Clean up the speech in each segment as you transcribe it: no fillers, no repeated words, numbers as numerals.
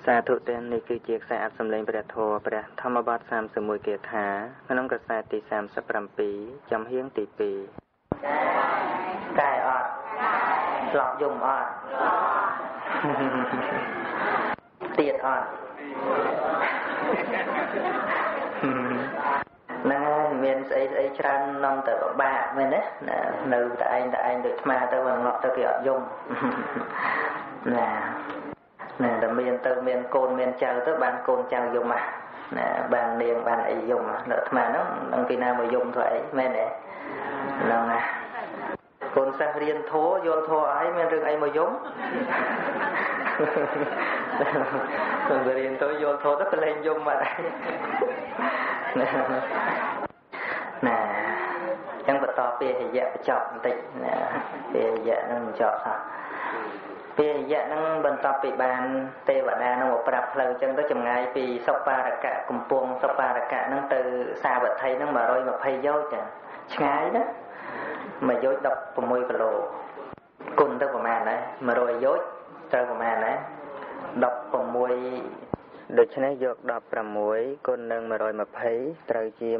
សាធុទាំងនេះគឺជាខ្សែអត្ថសម្លេងព្រះធម៌ព្រះធម្មបទ31គាថាក្នុងខ្សែទី37ចំហៀងទី2កាយអត់ស្លប់យំអត់ទៀតអត់ណាមានស្អីច្រើននាំទៅពិបាកមែនទេនៅតែឯងដូចស្មាទៅងក់ទៅគេអត់យំណាតែមានកូនមានចៅទៅបានកូនចៅយំណាបាននាងបានអីយំនៅអាត្មាហ្នឹងនឹងពីណាមកយំធ្វើអីមែនទេហ្នឹងណាកូនសិស្សរៀនធម៌យល់ធម៌អីមានរឿងអីមកយំកូនរៀនទៅយល់ធម៌ទៅប្រឡែងយំបាត់ណាចឹងបន្តពេលរយៈបញ្ចប់បន្តិចណាពេលរយៈនឹងបញ្ចប់ពេលរយៈហ្នឹងបន្ទាប់ពីបានទេវតានឹងមកប្រាប់ផ្លូវចឹងទៅចម្ងាយពីសុបារកៈកំពង់សុបារកៈហ្នឹងទៅសាវត្ថីហ្នឹង120យោជន៍ឆ្ងាយណា1យោជន៍16គីឡូគុណទៅប្រហែលដែរ100យោជន៍ត្រូវប្រហែលដែរ16ដូច្នេះយក16គុណនឹង120ត្រូវជា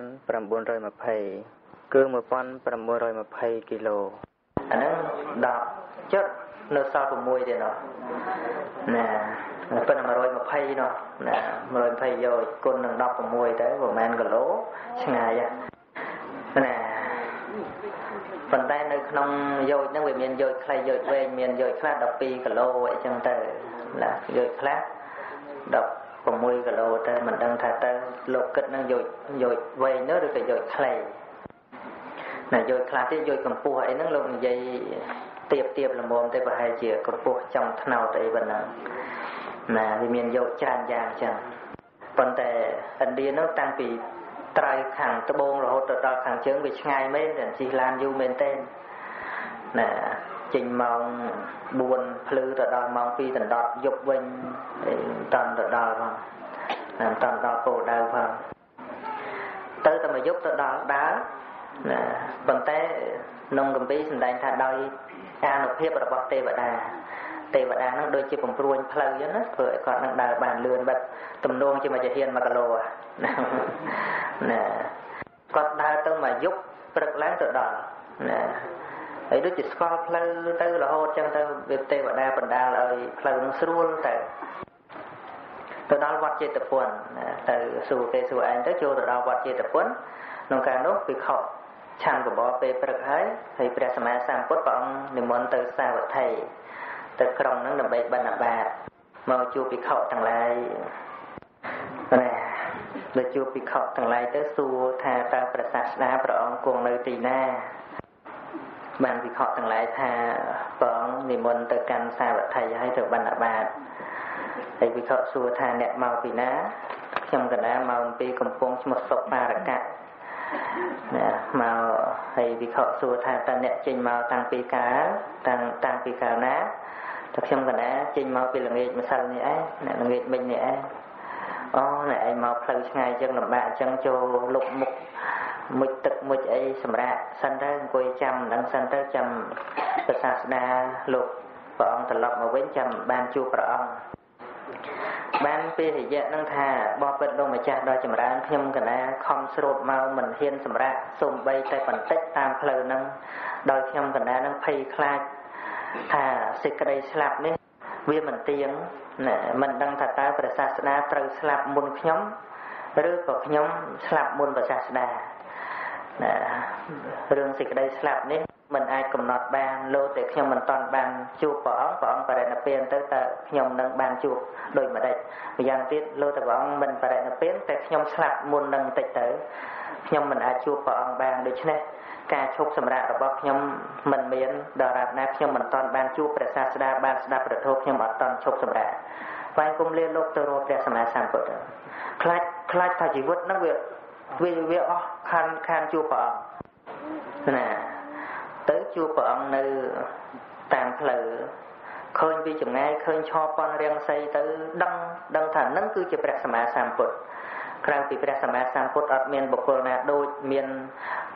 1920គឺ1920គីឡូអាហ្នឹង10ចុចនៅសល់6ទៀតណាប៉ុន្តែ120នោះណា120យោជន៍គុណនឹង16ទៅប្រហែលគីឡូឆ្ងាយណាប៉ុន្តែនៅក្នុងយោជន៍ហ្នឹងវាមានយោជន៍ខ្លីយោជន៍វែងមានយោជន៍ខ្លះ12គីឡូអីចឹងទៅណាយោជន៍ខ្លះ16គីឡូទៅមិនដឹងថាទៅលោកគិតនឹងយោជន៍វែងនោះឬក៏យោជន៍ខ្លីណាយោជន៍ខ្លះទៀតយោជន៍កម្ពស់អីហ្នឹងលោកនិយាយទៀបល្មមទៅប្រហែលជាកម្ពស់ចំថ្នោតអីប៉ុណ្ណឹងណាវាមានយោជន៍ច្រើនយ៉ាងចឹងប៉ុន្តែឥណ្ឌានោះតាំងពីត្រៃខាងត្បូងរហូតទៅដល់ខាងជើងវាឆ្ងាយមែនតែជិះឡានយូរមែនទេណាចេញម៉ោង4ភ្លឺទៅដល់ម៉ោង2ដណ្ដប់យប់វិញតាន់ទៅដល់ផងណាតាន់ដល់គោលដៅផងទៅតែមួយយប់ទៅដល់ដើរណាប៉ុន្តែក្នុងគម្ពីរសម្ដែងថាដោយអានុភាពរបស់ទេវតាហ្នឹងដូចជាបំព្រួញផ្លូវអញ្ចឹងណាធ្វើឲ្យគាត់នឹងដើរបានលឿនបិទទំនងជាមួយជាហ៊ាន1គីឡូណាគាត់ដើរទៅមួយយប់ព្រឹកឡើងទៅដល់ណាហើយដូចជាស្គាល់ផ្លូវទៅរហូតចឹងទៅវាទេវតាបណ្ដាលឲ្យផ្លូវនឹងស្រួលទៅដល់វត្តចេតពុនទៅសួរគេសួរឯងទៅចូលទៅដល់វត្តចេតពុនក្នុងការនោះភិក្ខុឆាន់កបោពេលព្រឹកហើយព្រះសម្មាសម្ពុទ្ធព្រះអង្គនិមន្តទៅសាវត្ថីទៅក្រុងហ្នឹងដើម្បីបិណ្ឌបាតមកជួបភិក្ខុទាំងឡាយណាដល់ជួបភិក្ខុទាំងឡាយទៅសួរថាតើព្រះសាស្តាព្រះអង្គគង់នៅទីណាបានភិក្ខុទាំងឡាយថាព្រះអង្គនិមន្តទៅកាន់សាវត្ថីហើយទៅបិណ្ឌបាតហើយភិក្ខុសួរថាអ្នកមកពីណាខ្ញុំកណ្ដាលមកពីកំពង់ឈ្មោះសុបារកៈណាមកហើយវិខសួរថាតើអ្នកចេញមកតាំងពីកាលតាំងពីកាលណាតែខ្ញុំកណាចេញមកពីល្ងាចម្សិលនេះឯងអ្នកល្ងាចមិញនេះឯងអូអ្នកឯងមកផ្លូវឆ្ងាយចឹងលំបាកចឹងចូលលុបមុខមុជទឹកមុជអីសម្រាប់សិនទៅអង្គុយចាំដឹងសិនទៅចាំព្រះសាស្តាលោកព្រះអង្គត្រឡប់មកវិញចាំបានជួបព្រះអង្គបានពេលរយៈនឹងថាបបិទ្ធលោកម្ចាស់ដ៏ចម្រើនខ្ញុំកណាខំស្រូតមកមិនហ៊ានសម្រាប់សូម្បីតែបន្តិចតាមផ្លូវហ្នឹងដោយខ្ញុំកណានឹងភ័យខ្លាចថាសេចក្តីស្លាប់នេះវាមិនទៀងណាមិនដឹងថាតើព្រះសាស្តាត្រូវស្លាប់មុនខ្ញុំឬក៏ខ្ញុំស្លាប់មុនព្រះសាស្តាណារឿងសេចក្តីស្លាប់នេះមិនអាចកំណត់បានលោតែខ្ញុំមិនតាន់បានជួបព្រះអង្គបរិនិព្វានទៅតើខ្ញុំនឹងបានជួបដូចម្ដេចម្យ៉ាងទៀតលោតែព្រះអង្គមិនបរិនិព្វានតែខ្ញុំស្លាប់មុននឹងបន្តិចទៅខ្ញុំមិនអាចជួបព្រះអង្គបានដូច្នេះការឈប់សម្រាករបស់ខ្ញុំមិនមានដរាបណាខ្ញុំមិនតាន់បានជួបព្រះសាស្តាបានស្ដាប់ព្រះធម៌ខ្ញុំអត់តាន់ឈប់សម្រាកស្វែងគុំលាលោកទៅរកព្រះសម្មាសម្ពុទ្ធខ្លាចថាជីវិតហ្នឹងវាអស់ខានជួបព្រះអង្គណាទៅជួបព្រះអង្គនៅតាមផ្លូវឃើញពីចម្ងាយឃើញឈរប៉ុនរាំងសីទៅដឹងថានឹងគឺជាព្រះសម្មាសម្ពុទ្ធក្រៅពីព្រះសម្មាសម្ពុទ្ធអត់មានបុគ្គលណាដូចមាន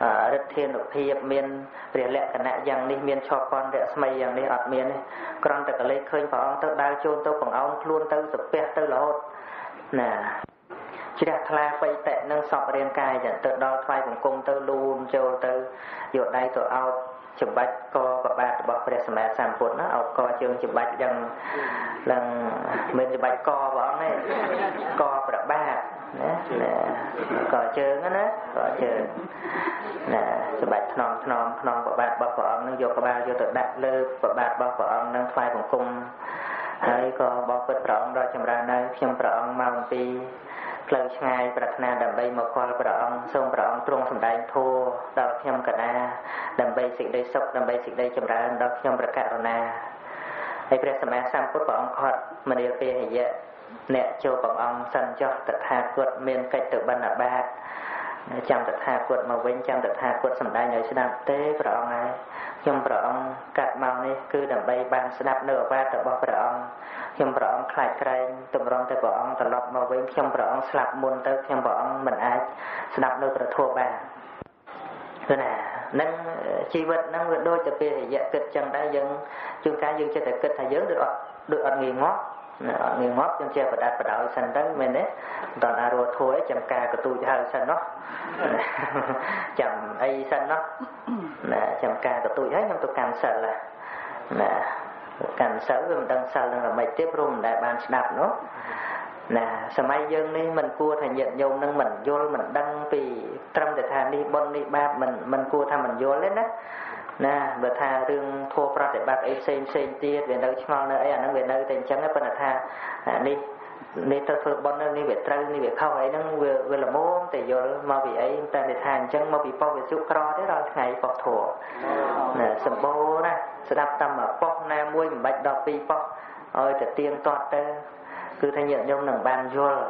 រិទ្ធិនុភាពមានព្រះលក្ខណៈយ៉ាងនេះមានឆោកនរស្មីយ៉ាងនេះអត់មានទេគ្រាន់តែកលេសឃើញព្រះអង្គទៅដើរចូលទៅបង្អោនខ្លួនទៅសាពះទៅរហូតណាជ្រះថ្លាបៃតៈនឹងសពរាងកាយទៅដល់ថ្វាយបង្គំទៅលូនចូលទៅយកដៃទៅអោបច្បាច់កប្របាទរបស់ព្រះសម្មាសម្ពុទ្ធណាអោបកជើងច្បាច់យ៉ាងឡើងមិនច្បាច់កព្រះអង្គទេកប្របាទណាកជើងណាកជើងណាច្បាច់ថ្នមក្នុងប្របាទរបស់ព្រះអង្គនឹងយកក្បាលយកទៅដាក់លើប្របាទរបស់ព្រះអង្គនឹងថ្វាយបង្គំហើយក៏បបិទ្ធព្រះអង្គដល់ចម្រើនហើយខ្ញុំព្រះអង្គមកអំពីផ្លូវឆ្ងាយប្រាថ្នាដើម្បីមកគាល់ព្រះអង្គសូមព្រះអង្គទ្រង់សម្ដែងធម៌ដល់ខ្ញុំកណាដើម្បីសេចក្តីសុខដើម្បីសេចក្តីចម្រើនដល់ខ្ញុំព្រះករុណាហើយព្រះសម្មាសម្ពុទ្ធព្រះអង្គខាត់មនាលពាហយៈអ្នកចូលព្រះអង្គសិនចុះតថាគតមានកិច្ចទៅបណ្ឌបាតចាំតថាគតមកវិញចាំតថាគតសម្ដែងឲ្យស្ដាប់ទេព្រះអង្គហើយខ្ញុំព្រះអង្គកាត់មកនេះគឺដើម្បីបានស្ដាប់នៅឱវាទរបស់ព្រះអង្គខ្ញុំព្រះអង្គខ្លាចក្រែងតម្រង់ទៅព្រះអង្គត្រឡប់មកវិញខ្ញុំព្រះអង្គស្លាប់មុនទៅខ្ញុំព្រះអង្គមិនអាចស្ដាប់នៅព្រះធម៌បានគឺណានឹងជីវិតហ្នឹងវាដូចតែពេលរយៈគិតចឹងដែរយើងជួនកាលយើងចិត្តតែគិតថាយើងដូចអត់ងាយងាប់អត់ងាយងាប់យើងចេះបដាត់បដោយសិនទៅមែនទេតើអារੂធួយចាំការកទូចហើយសិននោះចាំអីសិននោះណាចាំការកទូចហើយខ្ញុំទៅកាន់សិលណាកាន់សិលវាមិនដឹងសិលនឹងអ្វីទេព្រោះមិនដែលបានស្ដាប់នោះណាសម័យយើងនេះមិនគួរថាញាតិញោមនឹងមិនយល់មិនដឹងពីត្រឹមតែថានេះបុណ្យនេះបាបមិនគួរថាមិនយល់ទេណាបើថារឿងធម៌ប្រតិបត្តិអីផ្សេងទៀតវានៅឆ្ងល់នៅអីអាហ្នឹងវានៅតែអញ្ចឹងប៉ុន្តែថានេះទៅធ្វើបុណ្យនេះវាត្រូវនេះវាខុសអីហ្នឹងវាល្មមតែយល់មកពីអីតែថាអញ្ចឹងមកពីប៉ុស្តិ៍វិទ្យុក្រទេរាល់ថ្ងៃប៉ុស្តិ៍ធម៌ណាសម្បូរណាស្ដាប់តាមប៉ុស្តិ៍ណាមួយមិនបាច់ដល់2ប៉ុស្តិ៍ឲ្យតែទៀងទាត់ទៅគឺថាញាតិញោមនឹងបានយល់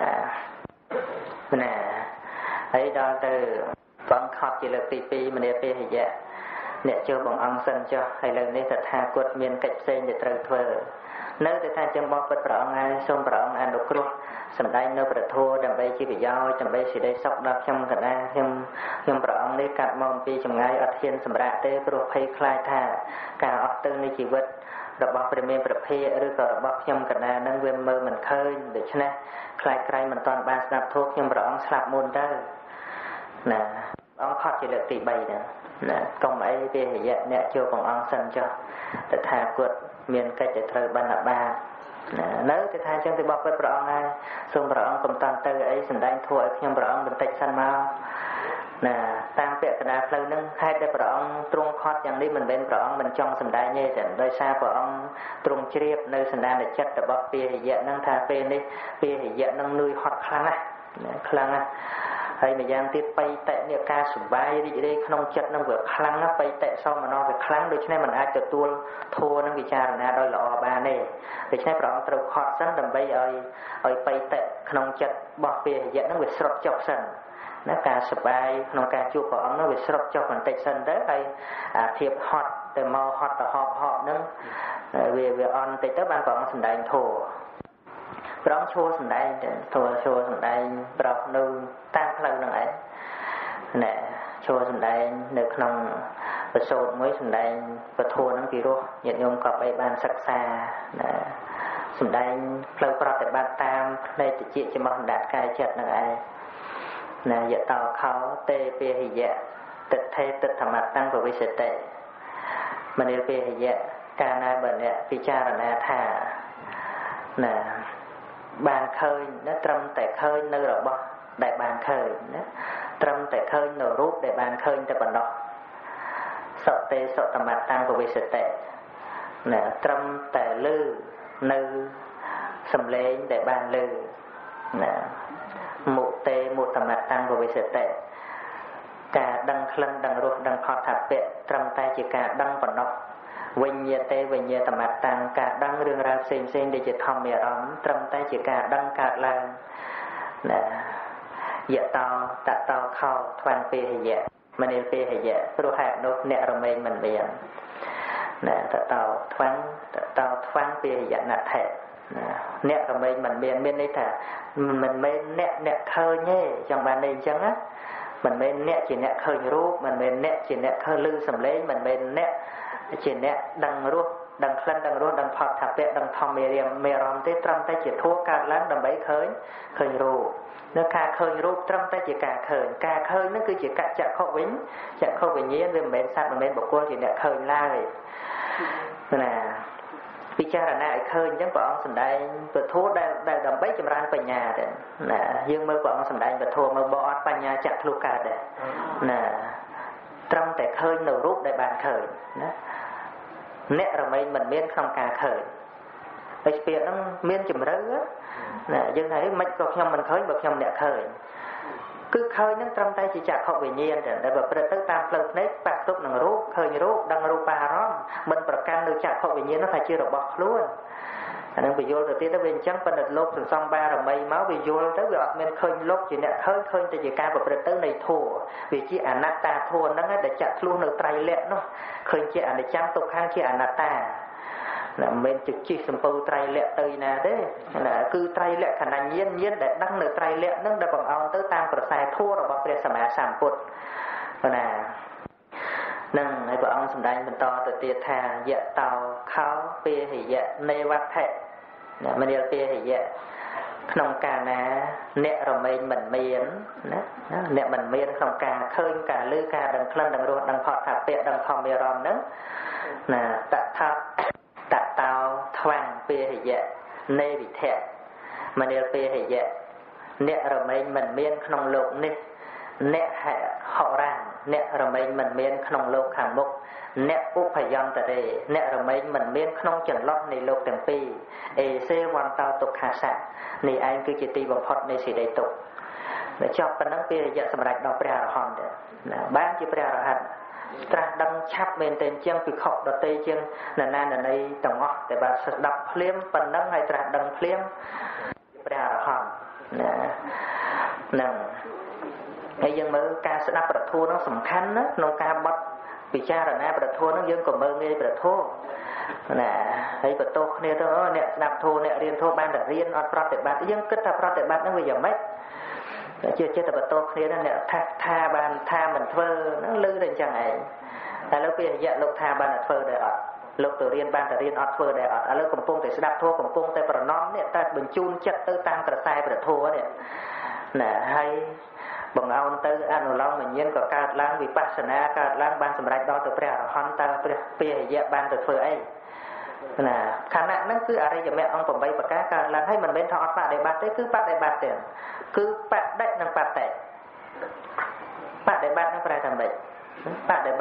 ណាហើយដល់ទៅបងខត់ជាលើកទី2មនាពាហយៈអ្នកចូលបងអង្គសិនចុះហើយលើនេះតថាគតមានកិច្ចផ្សេងដែលត្រូវធ្វើនៅតែថាចឹងបបិទ្ធព្រះអង្គហើយសូមព្រះអង្គអនុគ្រោះសម្ដែងនៅព្រះធម៌ដើម្បីជាប្រយោជន៍ដើម្បីសេចក្តីសុខដល់ខ្ញុំកណាខ្ញុំព្រះអង្គនេះកាត់មកពីចម្ងាយអត់ហ៊ានសម្រាកទេព្រោះភ័យខ្លាចថាការអស់ទៅនៃជីវិតរបស់ព្រះមានព្រះភិក្ខឬក៏របស់ខ្ញុំកណានឹងវាមើលមិនឃើញដូច្នេះខ្លាចក្រែងមិនតាន់បានស្ដាប់ធម៌ខ្ញុំព្រះអង្គស្លាប់មុនទៅណាអង្គខត់ជាលើកទី3ហ្នឹងណាកុំអីពាហយៈអ្នកចូលព្រះអង្គសិនចុះតថាគតមានកិច្ចត្រូវបណ្ឌបាតនៅតែថាចឹងទៅបបិទ្ធព្រះអង្គហើយសូមព្រះអង្គកំតាន់ទៅអីសម្ដែងធម៌ឲ្យខ្ញុំព្រះអង្គបន្តិចសិនមកណាតាមពាក្យកណ្ដាលផ្លូវហ្នឹងហេតុដែលព្រះអង្គទ្រង់ខត់យ៉ាងនេះមិនមែនព្រះអង្គមិនចង់សម្ដែងទេតែដោយសារព្រះអង្គទ្រង់ជ្រាបនៅសន្តានចិត្តរបស់ពាហយៈហ្នឹងថាពេលនេះពាហយៈហ្នឹងនឿយហត់ខ្លាំងណាស់ខ្លាំងណាស់ហើយម្យ៉ាងទៀតបៃតៈនេះការសុបាយរីករាយក្នុងចិត្តនឹងវាខ្លាំងណាស់បៃតៈសោមនស្សវាខ្លាំងដូច្នេះมันអាចទទួលធម៌នឹងពិចារណាដោយល្អបានទេដូច្នេះព្រះអង្គត្រូវខត់សិនដើម្បីឲ្យបៃតៈក្នុងចិត្តរបស់ពាហយៈនឹងវាស្រុតចុះសិនណាការសុបាយក្នុងការជួបព្រះអង្គនោះវាស្រុតចុះបន្តិចសិនទៅហើយអាភាពហត់ទៅមកហត់ទៅហប់ហ្នឹងវាអន់តិចទៅបានព្រះអង្គសម្ដែងធម៌ព្រះអង្គឈួរសម្ដែងធម៌ឈួរសម្ដែងប្រកនៅតាមផ្លូវហ្នឹងឯងណែឈួរសម្ដែងនៅក្នុងប្រសូតមួយសម្ដែងពធហ្នឹងពីរោះញាតិញោមកប់អីបានសិក្សាណាសម្ដែងផ្លូវប្រតិបត្តិតាមផ្នែកតិចចំោះអណ្ដាតកាយចិត្តហ្នឹងឯងណាយតោខោទេពាហយៈទិដ្ឋេទិដ្ឋមតੰពវិសិតិមនាលពាហយៈកាលណាបើអ្នកពិចារណាថាណាបានឃើញណាត្រឹមតែឃើញនៅរបស់ដែលបានឃើញណាត្រឹមតែឃើញនៅរូបដែលបានឃើញតែប៉ុណ្ណោះសតេសតមតੰពវិសិតិណាត្រឹមតែឮនៅសំឡេងដែលបានឮណាមុតេមុតមតੰពវិសិតិការដឹងក្លិនដឹងរសដឹងផតថពៈត្រឹមតែជាការដឹងប៉ុណ្ណោះវិញ្ញាតេវិញ្ញាតមតੰការដឹងរឿងរ៉ាវផ្សេងដែលជាធម្មអារម្មណ៍ត្រឹមតែជាការដឹងកើតឡើងណាយតោតតោខោថ្វាំងពាហយៈមនាលពាហយៈព្រោះហេតុនោះអ្នករមែងមិនមានណាតតោថ្វាំងពាហយៈណដ្ឋិអ្នករមែងមិនមានន័យថាមិនមែនអ្នកឃើញទេចង់បានន័យអញ្ចឹងណា mình bên nẹt chỉ nẹt khơi rúp mình bên nẹt chỉ nẹt khơi lư sầm lấy mình bên nẹt chỉ nẹt đằng rúp đằng khăn đằng rúp đằng phật tháp bẹ đằng thom mê ròm tê trâm tay chỉ thua cả láng đằng bấy khơi rúp nó ca khơi rúp trâm tay chỉ cả khơi nó cứ chỉ cả chặt khâu vĩnh nhiên về bên sát mình bên bọc quân chỉ nẹt khơi lai nèพิจารณาเคยยังพระองค์สันได้ประทุได้ดำไปจำรานปัญญาเด่นนะยังเมื่อพระองค์สันได้ประทุเมื่อบอดปัญญาจักลูกกาเด่นนะตรังแต่เคยหนูรูปได้บานเคยนะเนี่ยเราไม่เมียนคำกาเคยไอ้เปียนั่งเมียนจำเรือนะยังไงไม่ก็ยำมันเคยแบบยำเนี่ยเคยcứ khơi những trong tay chỉ chặt học về nhiên đểแบบประตึกตามเพลิดเพลินปักตุกหนังรูปเคยรูปดังรูปาร้อนมันประกันโดยจักhọc về nhiên nó phải chưa được bọc luônอันนั้นไปโยนตัวที่ถ้าเป็นจังเป็นโลกถึงซองบาหรือไม่เมาไปโยนtớiแบบมันเคยโลกchỉเนี่ยเคยแต่chỉการแบบประตึกในทั่ววิจิอนัตตาทั่วนั่นแหละแต่จักluônในไตรเละเนาะเคยchỉอนิจจังตกข้างchỉอนัตตาlà mình trực chỉ sầm phu trai lệ tây nè đấy là cứ trai lệ khả năng nhiên để đăng được trai lệ nâng đã bằng ao tới tam cửa sai thua rồi bọc về sầm hạ sàm put nè nâng hai vợ ông sầm đánh mình to từ tiệt thà dạ tàu khao pia thì dạ nê vắt thệ mình yêu pia thì dạ nông cà nè nẹt rồi mình miến nẹt mình miến nông cà khơi cà lư cà đằng khăn đằng ruột đằng phọt thạp bẹ đằng thòm bẹ ròm nữa nè tạ tao thoáng bia thì dạ nê bị thẹn mà nê bia thì dạ nẹ rồi mình miên không lục nè nẹ họ ràng nẹ rồi mình miên không lục hàng mục nẹ úp phải dọn tại đây nẹ rồi mình miên không chẩn lót này lục từng pi xe hoàn tao tục hạ sạ này anh cứ chỉ ti bằng phật này sẽ đầy tục để cho phần năng bia thì dạ sầm rạch đọc bia rồi hòn để bán chỉ bia rồi hẳn tra đăng chắp bên tên chiang bị khóc đợt tây chiang là đây tổng ngõ để bà đọc phim phần năng hay tra đăng phim bia rồi hòn nè hay dân mới ca sẽ đáp bật thua nó sầm khăn đó nông ca bắt bị cha rồi nè bật thua nó dân còn mơ nghe bật thua nè hay bật tô nè đó nè đáp thua nè riêng thua ban để riêng ở pro để bạn dân kết ta pro để bạn nó bây giờ mấy chưa chết bật tô nè nè tha ban tha mình phơ nó lư lên chẳng ấy tại lúc bây giờ lục tha ban phơ để ở lục từ riêng ban để riêng ở phơ để ở lúc cầm pung thì sẽ đáp thua cầm pung tại bật nón nè ta bình chun chất tới tam cả sai bật thua nè nè hay bằng ao tới anh long mình nhiên có cả lang vipassana cả lang ban sầm rạch đó từ pre hòn ta pre dạ ban từ phơi ấy nè khả năng nó cứ ở đây giờ mẹ ông còn bay bạc cá cả lang hay mình bên thọ bạn để bát đấy cứ bát để bát tiền cứ bát đấy năng bát tệ bát để bát nó phải làm vậy bát để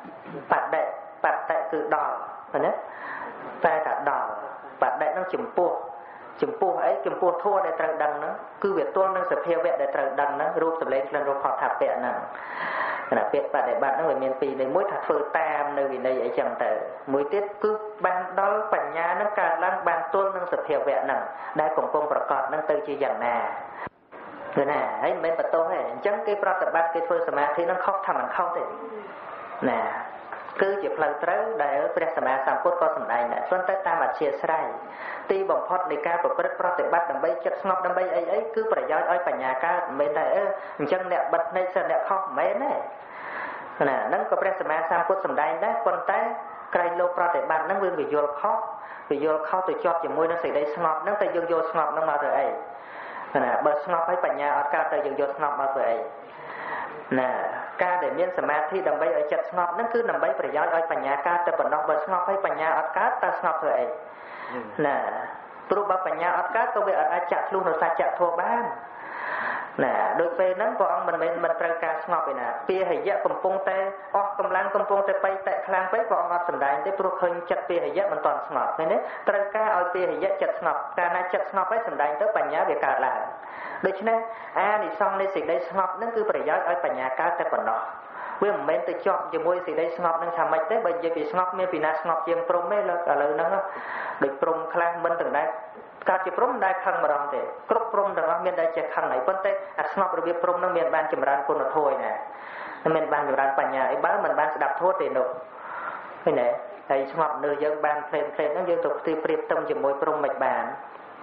bát tệ cứ đỏ phải đấy phải cả đỏ bát đấy nó chìm pua ấy chìm pua thua để trời đằng nó cứ việc tuôn nó sẽ theo vẹn để trời đằng nó rúp sập lên lên rúp họ thạp vẹn nè là việc bạn để bạn nó về miền tây này mỗi thạp phơi tam nơi vì đây ấy chẳng thể mỗi tiết cứ ban đó bản nhà nó cả lăng ban tuôn nó sẽ theo vẹn nèได้ของกงประกอบนั่งตื่นจีอย่างน่ะคือน่ะไอ้เมนประตูให้จังcáiปฏิบัติcái phơiสมาธิnó khócทำมันเข้าติน่ะคือจะเพลิดเพลินได้พระสมณสัมพุทธก็สำได้น่ะส่วนแต่ตามอัจฉริยะตีบ่มพอดในการประพฤติปฏิบัติดังใบจัดสงบดังใบไอ้คือประโยชน์อ้อยปัญญาการไม่ได้จังเนี่ยบัดในเสน่ห์เข้าไม่แน่น่ะนั่นก็พระสมณสัมพุทธสำได้ได้คนแต่ไกลโลปฏิบัตินั่นวิโยเข้าตัวจอบอย่างมวยนั่นสิ่งใดสงบนั่นแต่โยสงบนั่นมาเลยไอ้น่ะบัดสงบให้ปัญญาอัดการแต่โยสงบมาเลยไอ้น่ะการเดี๋ยวมีสมาธิดังใบไอ้จัดสงบนั่นคือดังใบประโยชน์อ้อยปัญญาการแต่ปนอกบัดสงบให้ปัญญาอัดการแต่สงบเลยไอ้น่ะปรุบปัญญาอัดการก็เวออาจักลูกเราสัจจะทั่วบ้านน่ะโดยเป็นนั้นก็มันตระการสงบไปน่ะเปียให้ยะกำปงแต่ออกกำลังกำปงแต่ไปแต่คลางไปก็ออกสันดานได้ปรุเคยจัดเปียให้ยะมันตอนสงบนี่เนี่ยตระการเอาเปียให้ยะจัดสงบการนั้นจัดสงบไปสันดานtớiปัญญาเวการหลังโดยฉะนั้นในซองในสิ่งใดสงบนั่นคือประโยชน์เอาปัญญาการแต่ปนเนาะเมื่อมันจะจบจะมวยสิ่งใดสงบนั่นทำไมแต่บัดจะไปสงบเมื่อปีนาสงบเจียมปรุงไม่แล้วอะไรนั่นเนาะโดยปรุงคลางมันถึงได้การจะปรุงได้ครั้งมาลองเด็กครบปรุงแต่ว่าเมื่อได้จะครั้งไหนเพิ่นแต่สงบระเบียบปรุงนั่นเมื่อบ้านจำรานคนละถ้วยนะนั่นเมื่อบ้านจำรานปัญญาไอ้บ้านมันบ้านสดับโทษเด่นหนุไปไหนไอ้สงบเนื้อเยอะบ้านเพลนนั่นเยอะตกตีเปรียบต้มจะมวยปรุงไม่บ้าน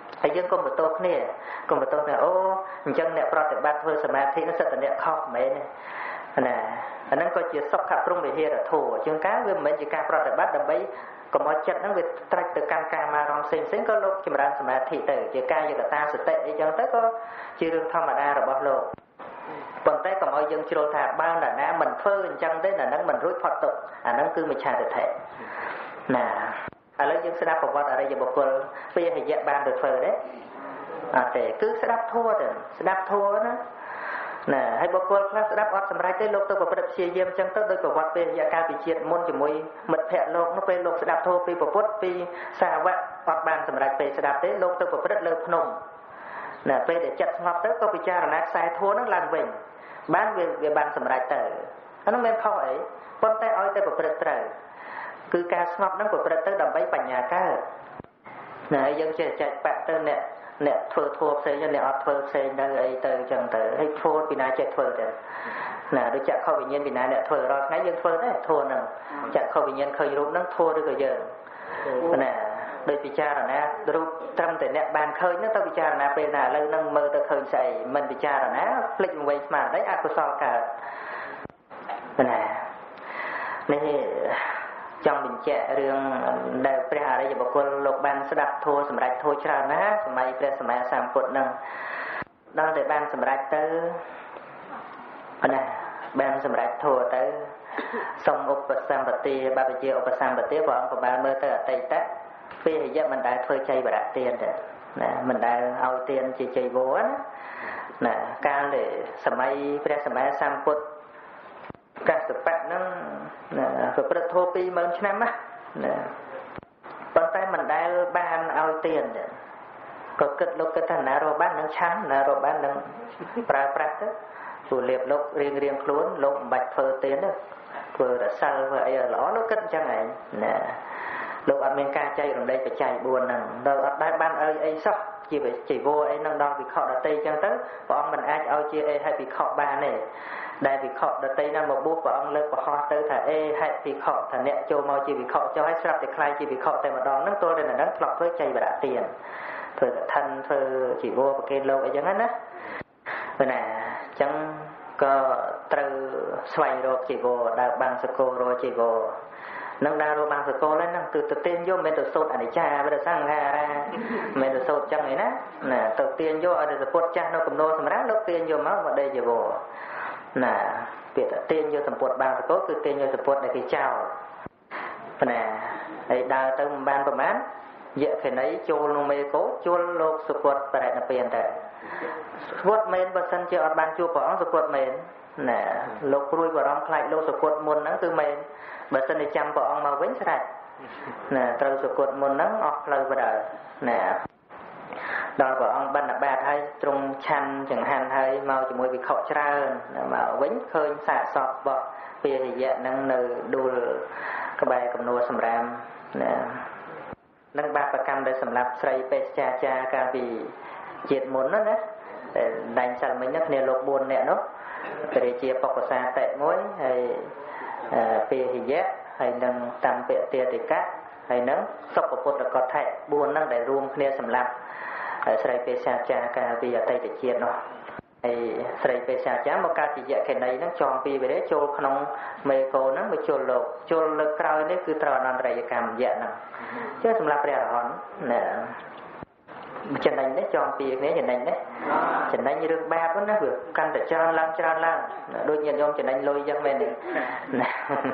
ហើយយើងកុំបន្ទោសគ្នាកុំបន្ទោសថាអូអញ្ចឹងអ្នកប្រតិបត្តិធ្វើសមាធិនោះសិតតែអ្នកខុសមែនទេណាអាហ្នឹងក៏ជាសុខព្រំវិហារធម៌ជាងការវាមិនមែនជាការប្រតិបត្តិដើម្បីកុំឲ្យចិត្តហ្នឹងវាត្រាច់ទៅកាន់ការអារម្មណ៍ផ្សេងៗក៏លោកចម្រើនសមាធិទៅជាកាយកតាសតិអីចឹងទៅក៏ជារឿងធម្មតារបស់លោកប៉ុន្តែកុំឲ្យយើងជ្រុលថាបើនរណាមិនធ្វើអញ្ចឹងទេអាហ្នឹងមិនរួចផុតទុក្ខអាហ្នឹងគឺមិច្ឆាទិដ្ឋិណាឥឡូវយើងស្ដាប់ប្រវត្តិអរិយបុគ្គលពីរយៈបានទៅធ្វើទេអត់ទេគឺស្ដាប់ធម៌ទៅស្ដាប់ធម៌ណាណាហើយបុគ្គលខ្លះស្ដាប់អត់សម្រេចទេលោកទៅប្រព្រឹត្តព្យាយាមអញ្ចឹងទៅដោយប្រវត្តិពេលរយៈកាលពីជាតិមុនជាមួយមិត្តភ័ក្តិលោកនោះពេលលោកស្ដាប់ធម៌ពីពុទ្ធពីសាវកអត់បានសម្រេចពេលស្ដាប់ទេលោកទៅប្រព្រឹត្តលើភ្នំណាពេលដែលចិត្តស្ងប់ទៅក៏ពិចារណាខ្សែធម៌នឹងឡើងវិញបានវាបានសម្រេចទៅអានោះមិនខុសអីប៉ុន្តែឲ្យតែប្រព្រឹត្តត្រូវគឺការស្ងប់នឹងប្រព្រឹត្តទៅដើម្បីបញ្ញាកើតណាយើងចេះចែកបាក់ទៅអ្នកធ្វើធัวផ្សេងអ្នកអត់ធ្វើផ្សេងទៅអីទៅអញ្ចឹងទៅហើយធัวពីណាចេះធ្វើទៅណាដូចចក្ខុវិញ្ញាណពីណាអ្នកធ្វើរាល់ថ្ងៃយើងធ្វើដែរធัวហ្នឹងចក្ខុវិញ្ញាណឃើញរូបហ្នឹងធัวឬក៏យើងណាដោយពិចារណារូបត្រឹមតែអ្នកបានឃើញហ្នឹងទៅពិចារណាពេលណាឥឡូវហ្នឹងមើលទៅឃើញស្អីមិនពិចារណាភ្លេចវង្វេងស្មារតីអកុសលកើតណានេះចង់បញ្ជាក់រឿងដែលព្រះអរិយបុគ្គលលោកបានស្ដាប់ធម៌សម្រាប់ធម៌ច្រើនណាស់សម័យព្រះសម្មាសម្ពុទ្ធនឹងដល់តែបានសម្រាប់ទៅណាបានសម្រាប់ធម៌ទៅសូមឧបសម្បទាបព្វជិឧបសម្បទាព្រះអង្គក៏បានមើលទៅអតីតពេលរយៈមិនដែលធ្វើចៃវរៈទានទេណាមិនដែលឲ្យទានជាចៃវរណាកាលដែលសម័យព្រះសម្មាសម្ពុទ្ធកសបៈហ្នឹងប្រព្រឹត្តធម៌ 20000 ឆ្នាំណាប៉ុន្តែមិនដែលបានឲ្យទានទេក៏គិតលោកគិតថាណារកបាននឹងឆាន់ណារកបាននឹងប្រើប្រាស់ទៅព្រោះលៀបលោករៀងខ្លួនលោកមិនបាច់ធ្វើទានទេធ្វើរសិលធ្វើអីល្អលោកគិតអញ្ចឹងឯងណាលោកអត់មានការចែករំលែកបច្ច័យ4ហ្នឹងដល់អត់ដែលបានអីសោះជាជីវរអីហ្នឹងដល់វិខដតីអញ្ចឹងទៅព្រះអង្គមិនអាចឲ្យជាអេហេតុវិខបានទេដែលវិខដតីណាមកបួសព្រះអង្គលើកប្រហោះទៅថាអេហេតុវិខថាអ្នកចូលមកជាវិខចុះឲ្យស្រាប់តែខ្លាយជាវិខតែម្ដងហ្នឹងទល់តែហ្នឹងធ្លាប់ធ្វើចៃវរៈទានធ្វើកឋិនធ្វើជីវរប្រគេនលោកអីចឹងណាណាអញ្ចឹងក៏ត្រូវស្វែងរកជីវរដើរបាំងសកលរកជីវរនឹងដើររកបាំងសកលហ្នឹងគឺទៅទាញយកមិនទៅសូត្រអនិច្ចាវិរសង្ខារាមិនទៅសូត្រចឹងឯណាណាទៅទាញយកឲ្យទៅពុទ្ធចាស់នៅកំណោសម្រាប់លោកទាញយកមកដេជីវរណាពាក្យទាញយកសម្ពុតបាំងសកលគឺទាញយកសម្ពុតដែលគេចោលណាហើយដើរទៅមិនបានប្រហែលយៈខេណីចូលក្នុងមេកោជួលលោកសុគតបរិណិព្វានទៅសុគតមែនបើសិនជាអត់បានជួបព្រះអង្គសុគតមែនណាលោកព្រួយបារម្ភខ្លាចលោកសុគតមុនហ្នឹងគឺមែនបើសិនជាចាំព្រះអង្គមកវិញស្រេចណាត្រូវសុគតមុនហ្នឹងអស់ផ្លូវបណ្ដើណាដល់ព្រះអង្គបណ្ឌបាតហើយទ្រង់ឆាន់ចង្ហាន់ហើយមកជាមួយវិខច្រើនមកវិញឃើញសាកសពរបស់ពារយៈហ្នឹងនៅដួលក្បែរកំនួលសម្រាមណានឹងបាបកម្មដែលសម្រាប់ស្រីបេសចាចាកាលពីជាតិមុនណាតែដែងសិលមិញគ្នាលោក4នាក់នោះព្រះរាជាបុក្កសាតិមួយហើយពារយៈហើយនឹងតាមពទាតិកៈហើយនឹងសុខពុទ្ធកថៈ4ហ្នឹងដែលរួមគ្នាសម្រាប់ស្រីបេសចាកាលពីអតីតជាតិនោះហើយស្រីបេសចាមកកើតជាយៈខេណីហ្នឹងចងពីវិរិយចូលក្នុងមេកោហ្នឹងមកចូលលោកចូលលើកក្រោយនេះគឺត្រូវអនន្តរយកម្មយៈហ្នឹងចេះសម្រាប់ព្រះអរហន្តណាចំណេញនេះចងពីគ្នាចំណេញនេះចំណេញរឿងបាបណាវាកាន់តែច្រើនឡើងដូចញាតិញោមចំណេញលុយចឹងមែនទេណា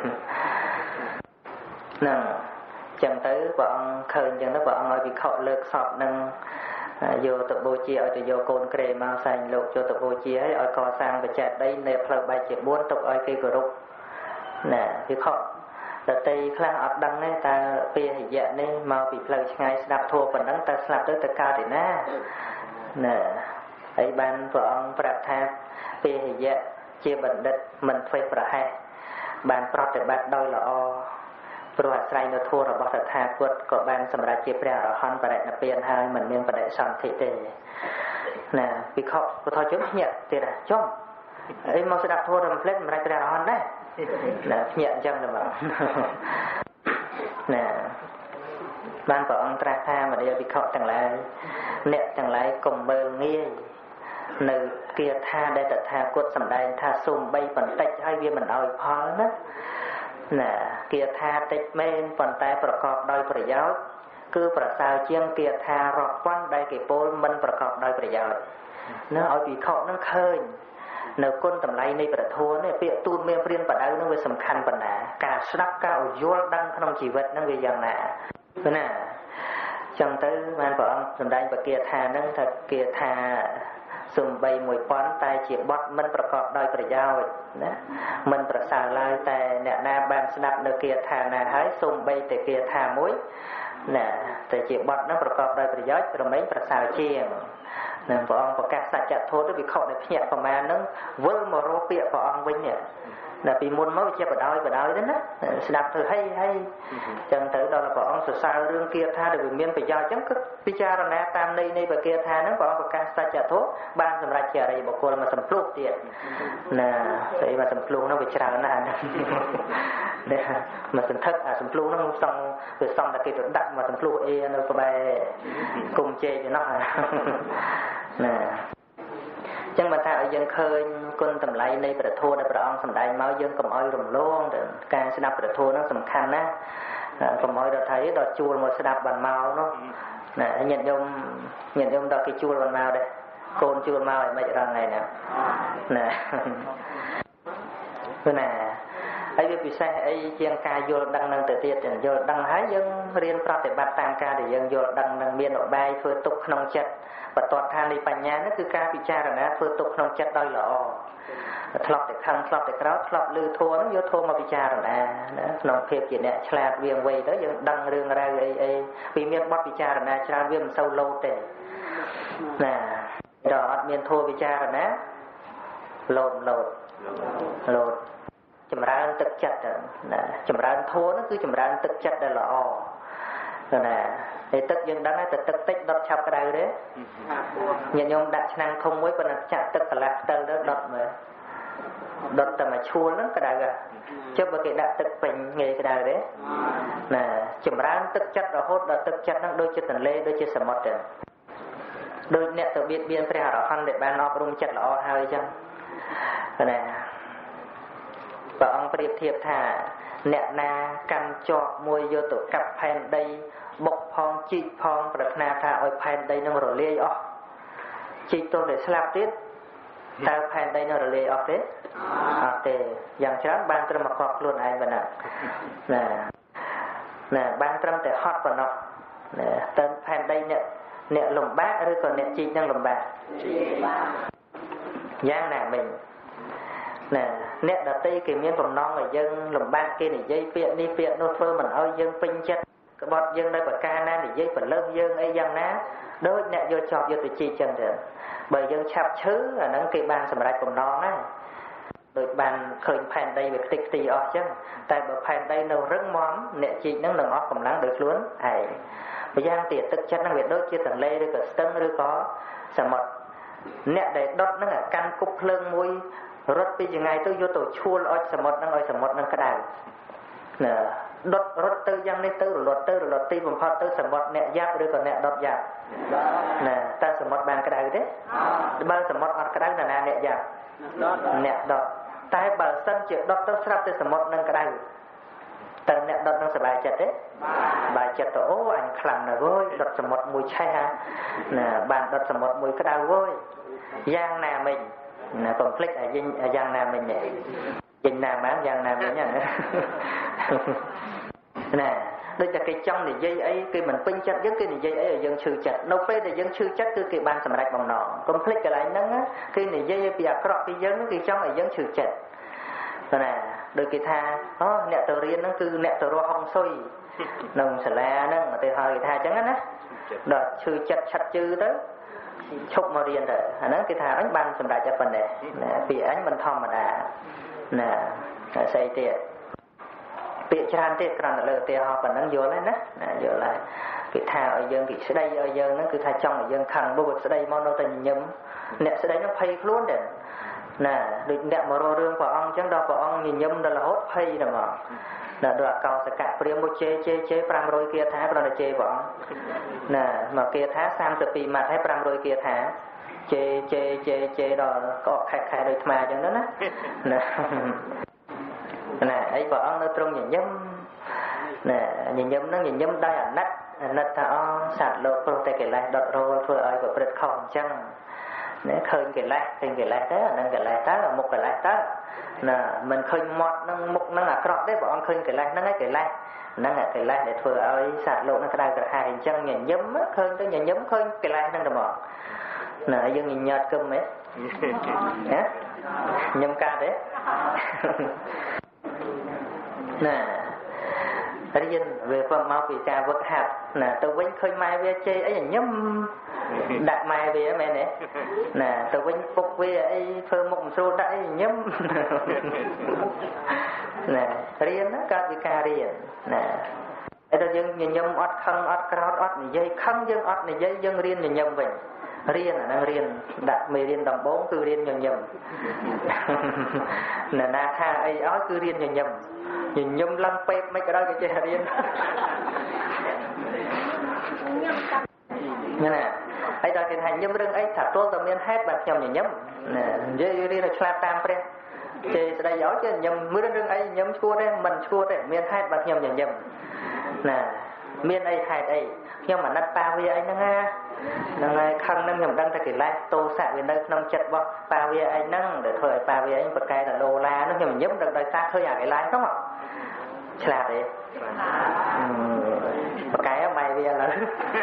ហ្នឹងចឹងទៅព្រះអង្គឃើញចឹងទៅព្រះអង្គឲ្យវិខលើកសពនឹងយកទៅបូជាឲ្យទៅយកកូនក្រេមកសែងលោកយកទៅបូជាឲ្យឲ្យកសាងបច្ចេកដីនៅផ្លូវបែកជា4ទុកឲ្យគេគោរពណាវិខដតីខ្លះអត់ដឹងទេតើពារយៈនេះមកពីផ្លូវឆ្ងាយស្ដាប់ធម៌ប៉ុណ្ណឹងតើស្លាប់ទៅកើតឯណាណាហើយបានព្រះអង្គប្រាប់ថាពារយៈជាបណ្ឌិតមិនធ្វេសប្រហែសបានប្រតិបត្តិដោយល្អព្រោះអាស្រ័យនៅធម៌របស់តថាគតក៏បានសម្រេចជាព្រះអរហន្តបរិនិព្វានហើយមិនមានបដិសន្ធិទេណាពិខុពុទ្ធជនភ្ញាក់ទៀតចុះអីមកស្ដាប់ធម៌រំភ្លេចសម្រេចព្រះអរហន្តដែរណាភ្ញាក់អញ្ចឹងទៅមកណា ban bảo ông tra tha mà đều bị khọ chẳng lại cùng bờ nghe nơi kia tha đây là tha cốt sầm đai tha xung bay phần tách hai viên mình oi phó đó nè kia tha tách men phần tayประกอบដោយប្រយោជន៍គឺប្រសើរជាងkia thaរាប់ពាន់ដែលគេពោលមិនប្រកបដោយប្រយោជន៍នៅឲ្យពិខុនឹងឃើញនៅគុណតម្លៃនៃព្រះធម៌នេះពាក្យទូនមានព្រានបដៅនឹងវាសំខាន់ប៉ុណ្ណាការស្ដាប់ការយល់ដឹងក្នុងជីវិតនឹងវាយ៉ាងណាណាចឹងទៅបានព្រះអង្គសម្ដែងបគាថានឹងថាគាថាសំបី1000តែជាបទមិនប្រកបដោយប្រយោជន៍ណាមិនប្រសើរឡើយតែអ្នកណាបានស្ដាប់នៅគាថាណាហើយសំបីតែគាថាមួយណាតែជាបទនឹងប្រកបដោយប្រយោជន៍រមែងប្រសើរជាងនឹងព្រះអង្គប្រកាសសច្ចធម៌ទៅវិខដែលភ្ញាក់ប្រមាណនឹងវិលមករកពាក្យព្រះអង្គវិញនេះដល់ពីមុនមកវាជាបដ ாய் ទៅណាស្ដាប់ទៅហើយចឹងទៅដល់ព្រះអង្គសរសើររឿងគាថាដែលវាមានប្រយោជន៍ចឹងគឺពិចារណាតាមន័យនៃប្រគាថាហ្នឹងព្រះអង្គប្រកាសសច្ចធម៌បានសម្រាប់ជាអរិយបុគ្គលមកសំភ្លុះទៀតណាស្អីមកសំភ្លុះហ្នឹងវាច្រើនណាស់នេះមកសន្ធឹកអាសំភ្លុះហ្នឹងសំតែគេទៅដាក់មកសំភ្លុះអេនៅក្បែរគុំជែកឯណោះណាចឹងបើថាឲ្យយើងឃើញគុណតម្លៃនៃព្រះធម៌ដែលព្រះអង្គសម្ដែងមកយើងកុំឲ្យរំលងការស្ដាប់ព្រះធម៌ហ្នឹងសំខាន់ណាស់កុំឲ្យដល់ថៃដល់ជួលមកស្ដាប់បានមកនោះណាញាតិញោមដល់គេជួលបានមកដែរកូនជួលមកឲ្យមិនរងថ្ងៃណាណាហើយវាពិសេសអីជាងការយល់ដឹងនឹងទៅទៀតយល់ដឹងហើយយើងរៀនប្រតិបត្តិតាមការដែលយើងយល់ដឹងនឹងមានឧបាយធ្វើទុកក្នុងចិត្តបន្ទាត់ថានៃបញ្ញានេះគឺការពិចារណាធ្វើទុកក្នុងចិត្តដោយល្អធ្លាប់តែខឹងធ្លាប់តែក្រោធធ្លាប់លឺធัวនោះយកធัวមកពិចារណាណាក្នុងភាពជាអ្នកឆ្លាតវាងវៃទៅយើងដឹងរឿងរ៉ាវអីពីមានបទពិចារណាច្រើនវាមិនសូវលោតទេណាដល់អត់មានធัวពិចារណាលោតចម្រើនទឹកចិត្តណាចម្រើនធัวនោះគឺចម្រើនទឹកចិត្តដែលល្អណាតែទឹកយើងដឹងតែទឹកតិចដុតឆាប់ក្តៅទេញាតិញោមដាក់ឆ្នាំងធំមួយប៉ុន្តែចាក់ទឹកកន្លះផ្តិលទៅដុតមើលដុតតែមួយឈួលហ្នឹងក្តៅហ่ะចុះបើគេដាក់ទឹកពេញងាយក្តៅទេណាចម្រើនទឹកចិត្តរហូតដល់ទឹកចិត្តហ្នឹងដូចជាទន្លេដូចជាសមុទ្រទៅដូចអ្នកទៅបៀតបៀនព្រះអរហន្តដែលបានអប់រំចិត្តល្អហើយអញ្ចឹងណាព្រះអង្គប្រៀបធៀបថាអ្នកណាកាន់ជាប់មួយយកទៅកាប់ផែនដីបុកផងជីកផងប្រាថ្នាថាឲ្យផែនដីនឹងរលាយអស់ជីកទល់តែស្លាប់ទៀតតើផែនដីនឹងរលាយអស់ទេអត់ទេយ៉ាងច្រើនបានត្រឹមមកកប់ខ្លួនឯងប៉ុណ្ណឹងណាបានត្រឹមតែហត់ប៉ុណ្ណោះណាតើផែនដីអ្នកលំបាកឬក៏អ្នកជីកនឹងលំបាកយ៉ាងណាមិញណាអ្នកដតីគេមានបំណងឲ្យយើងលំបាកគេនិយាយពាក្យនេះពាក្យនោះធ្វើមិនឲ្យយើងពេញចិត្តក្បត់យើងនៅប្រការណានិយាយបលើសយើងអីយ៉ាងណាដូចអ្នកយកចប់យកទៅជីកចឹងទៅបើយើងឆាប់ឈឺអាហ្នឹងគេបានសម្រេចបំណងហើយដូចបានឃើញផែនដីវាខ្ទេចខ្ទីអស់ចឹងតែបើផែនដីនៅរឹងមាំអ្នកជីកហ្នឹងនឹងអស់កម្លាំងដោយខ្លួនឯងម្យ៉ាងទៀតទឹកចិត្តហ្នឹងវាដូចជាទន្លេឬក៏ស្ទឹងឬក៏សមុទ្រអ្នកដែលដុតហ្នឹងកាន់គប់ភ្លើងមួយរត់ពីថ្ងៃទៅយកទៅឈួលអុចសមុទ្រហ្នឹងឲ្យសមុទ្រហ្នឹងក្តៅណាដុតរត់ទៅយ៉ាងនេះទៅរលត់ទីបំផុតទៅសមុទ្រអ្នកយ៉ាប់ឬក៏អ្នកដុតយ៉ាប់ណាតើសមុទ្របានក្តៅទេបើសមុទ្រអត់ក្តៅណាអ្នកយ៉ាប់អ្នកដុតតែបើសិនជាដុតទៅស្រាប់តែសមុទ្រនឹងក្តៅតើអ្នកដុតនឹងសប្បាយចិត្តទេបាយចិត្តទៅអូអញខ្លាំងណាស់វើយដុតសមុទ្រមួយឆេះណាបានដុតសមុទ្រមួយក្តៅវើយយ៉ាងណាមិញណាកុំភ្លេចយ៉ាងណាមិញនេះយ៉ាងណាមកយ៉ាងណាមិញណាដូចតែគេចង់និយាយអីគេមិនពេញចិត្តយើងគេនិយាយអីឲ្យយើងឈឺចិត្តនៅពេលដែលយើងឈឺចិត្តគឺគេបានសម្រេចបំណងកុំភ្លេចកន្លែងហ្នឹងគេនិយាយពីអាក្រក់ពីយើងគេចង់ឲ្យយើងឈឺចិត្តណាដូចគេថាអូអ្នកទៅរៀនហ្នឹងគឺអ្នកទៅរស់ហុងស៊ុយក្នុងសាលាហ្នឹងទៅហើយគេថាអញ្ចឹងណាដល់ឈឺចិត្តឆាត់ជឺទៅឈប់មករៀនទៅអាហ្នឹងគេថាអញបានសម្រេចតែប៉ុណ្ណេះណាពីអញមិនធម្មតាណាស្អីទៀតពាក្យច្រើនទៀតគ្រាន់តែលើឧទាហរណ៍ប៉ុណ្ណឹងយល់ហើយណាយល់ហើយគេថាឲ្យយើងគេស្ដីឲ្យយើងហ្នឹងគឺថាចង់ឲ្យយើងខឹងបើស្ដីមកនៅតែញញឹមអ្នកស្ដីហ្នឹងភ័យខ្លួនដែរ nè được đẹp mà rồi rương của ông chẳng đâu của ông nhìn nhâm đó là hốt hay rồi mà nè đoạn cầu sẽ cạn priêm một chế pram rồi kia thả còn là chế bọn nè mà kia thả sang từ pì mặt hay pram rồi kia thả chế đó có khai đôi mà chẳng đó nè nè ấy của ông nó trong nhìn nhâm nè nhìn nhâm đây là nát thả sạt lộ pro tay cái lại đọt rồi thôi ai của bật không chăng nếu khơi cái lại thế nâng cái lại tá là một cái lại tá nè mình khơi mọt nâng mục nâng là cọt đấy bọn khơi cái lại nâng cái lại để thừa ai sạt lộ nó cái đai cái hai chân nhìn nhấm khơi tới nhìn nhấm khơi cái lại nâng được bọn nè dân nhìn nhợt cơm ấy hả nhâm ca đấy nè riêng về phần máu bị ca vật hạt nè tôi vẫn khơi mai về chơi ấy là nhâm đặt mai về mẹ này nè tôi vẫn phục về ấy phơi mộng xô đã nhâm nè riêng đó các vị ca riêng nè ấy là dân nhâm ót khăn ót kraut ót này dây khăn dân ót này dây dân riêng nhâm vậy riêng là đang riêng đặt mì riêng đồng bốn cứ riêng nhâm nè na tha ấy ói cứ riêng nhâm nhìn nhâm lăng pep mấy cái đó cái chơi riêng như nè ấy ta thì hành nhâm rừng ấy thả tuôn tầm miên hết bạc nhâm nhâm nè dây đi là slap tam pre chơi đây gió chứ nhâm mưa rừng ấy nhâm chua đấy mình chua đấy miên hết bạc nhâm nhâm nè miên ấy hạt ấy nhưng mà nát pa vi ấy nó ngay khăn nó nhầm đăng ta cái lại tô xạ về nơi nông chật bọ pa vi ấy nâng để thời pa vi ấy bậc cái là đô la nó nhầm nhấm được đời ta khơi à cái lại không ạ là đấy bậc cái mày vi là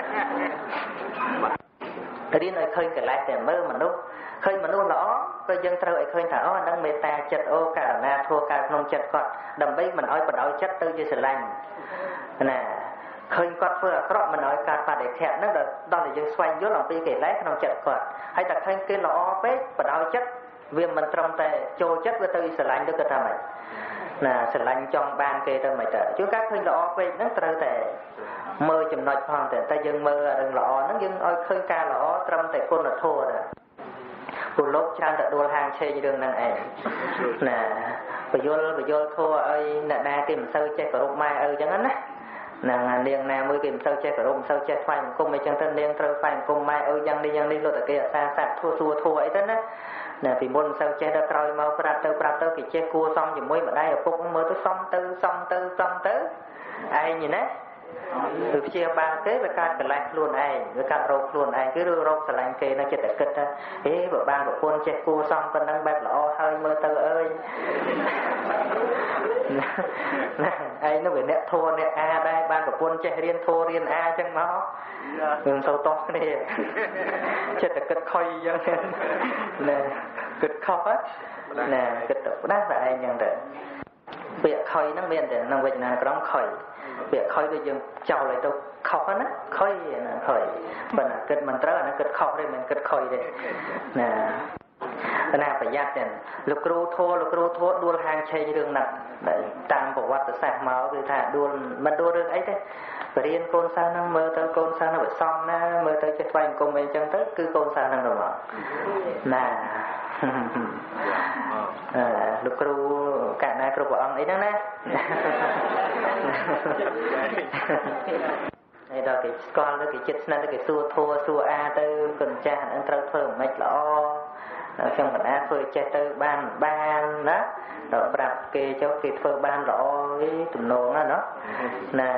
đi nơi khơi cái lại để mơ mà nút khơi mà nút nó coi dân trâu ấy khơi thở đang mê ta chật ô cả na thua cả nông chật còn đầm bấy mình nói bật áo chất tư cho sờ lành nè khơi quạt vừa có mình nói cả bà để thẹn nó đó là dân xoay vô lòng pi kể lẽ nông chật quạt hay đặt thêm cái lọ bếp bật áo chất vì mình trong tay trôi chất với tư sờ lành được cái mày nè sờ lành trong ban kê tao mày trợ chứ các khơi lọ bếp nó trâu tệ mơ chùm nói hoàng thì ta dân mơ đừng lọ nó dân ơi khơi ca lọ trong tay con là thua rồi cô lốp trang đã đua hàng chơi như đường năng ảnh nè bây giờ thua ơi nè đa tìm sâu chơi của rụng mai ơi chẳng á nàng liền nè mới tìm sâu chơi của rụng sâu chơi phai một cung mấy chân thân liền trâu phai một cung mai ơi dân đi luôn tại kia xa xa thua ấy thế á nè thì muốn sâu chơi đã coi mau prap tơ thì chơi cua xong thì mới mà đây ở phúc mới tới xong tới ai nhìn á từ chia ba thế về cái lại luôn ai về cái rộp luôn ai cứ đưa rộp lại kê nó chết tại kịch á thế vợ ba của con chết cua xong con đang bẹp lọ hơi mơ tơ ơi ai nó về nẹt thua nẹt a đây ba của con chết riêng thua riêng a chẳng nó sâu to này chết tại kịch khơi vậy nè kịch khóc á nè kịch đáp lại ai nhận được việc khơi nó miền để năng Việt Nam có đóng khơi việc khơi bây giờ chào lại đâu khóc á khơi mình kết mình tới là nó kết khóc đây mình kết khơi đây nè nào phải giác tiền lục ru thua đua hàng chơi đường nặng để tăng bộ vật sạc máu thì thả đua mình đua đường ấy thế và riêng con sao nó mơ tới con sao nó phải xong nó mơ tới chết vàng cùng mình chân tới cứ con sao nó rồi mà nè lục ru cả na ru của ông ấy đó nè này đó cái con đó cái chết nên cái xua a từ cần cha anh trâu phơi mệt lọ trong mình a phơi cha từ ban đó rồi bạp kê cho cái phơi ban lọ cái tụm nón đó nó nè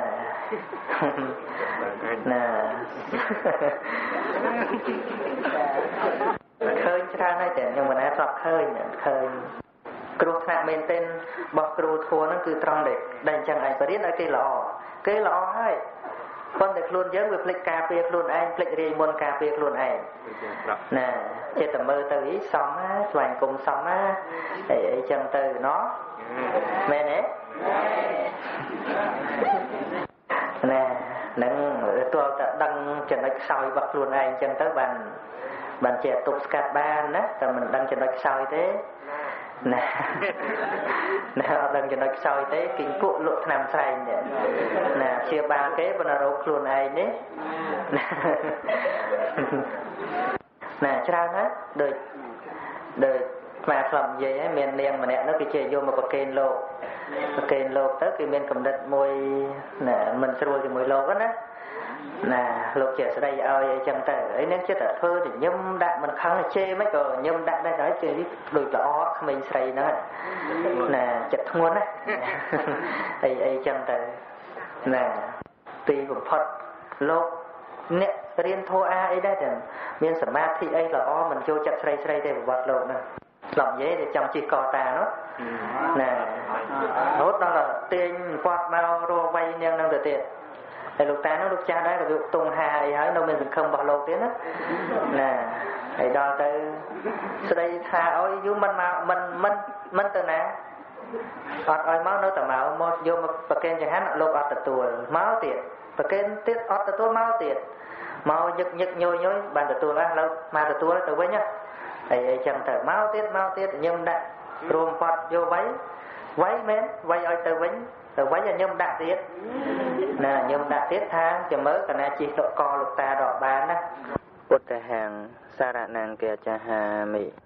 khơi ra đây để nhưng mà đã lọc khơi kêu thằng bên tên bọc kêu thua nó cứ trong để đành chẳng ai phải biết là cái lọ hay con được luôn nhớ về flick cà phê luôn anh flick đi môn cà phê luôn anh nè chơi tầm mơ từ ý xong á toàn cùng xong á để chân từ nó mẹ nè nè nâng tôi đăng trên đất soi bật luôn anh chân tới bàn trẻ tục scat ban á rồi mình đăng trên đất soi thế nè đăng trên đất soi thế kinh cụ lụt nằm say nè chia ba cái bên là rốt luôn anh đấy nè cho ra hết đời mà làm gì ấy miền niềng mà nè nó cái chơi vô một bậc kênh lô tới cái miền cầm đất môi nè mình sẽ rồi thì môi lô đó nè lô trẻ sẽ đây ơi chẳng tới ấy nên chết ở thơ thì nhâm đạn mình khăng là chê mấy cờ nhâm đạn đây nói chơi đôi lọ mình xây nó nè chật nguồn á ấy chẳng tới nè tùy của Phật lô nè riêng thô a ấy đây thì miền sầm ma thì ấy là mình cho chặt xây đây vật lô nè lòng dễ để chồng chỉ cò tà nó nè hốt đó là tiền quạt bao rô vay neo năng được tiền để lục ta nó lục cha đấy là lục tung hài hả đâu mình không bỏ lô tiếng á nè để đo tới sau đây tha ôi vô mình mà mình từ nè ôi máu nó tầm máu một vô một bậc kênh chẳng hạn lục ọt tuổi máu tiền bậc kênh tiết ọt tuổi máu tiền máu nhức nhôi bàn tuổi á lâu mà tuổi từ với nhá ấy chẳng thể máu tiết nhưng đã rùm Phật vô váy mến váy ơi từ váy là nhâm đạ tiết nè nhâm đạ tiết tháng cho mới cả na chỉ độ co lục ta đỏ bán á Bụt hàng sa rạ nàng kìa cha hà mị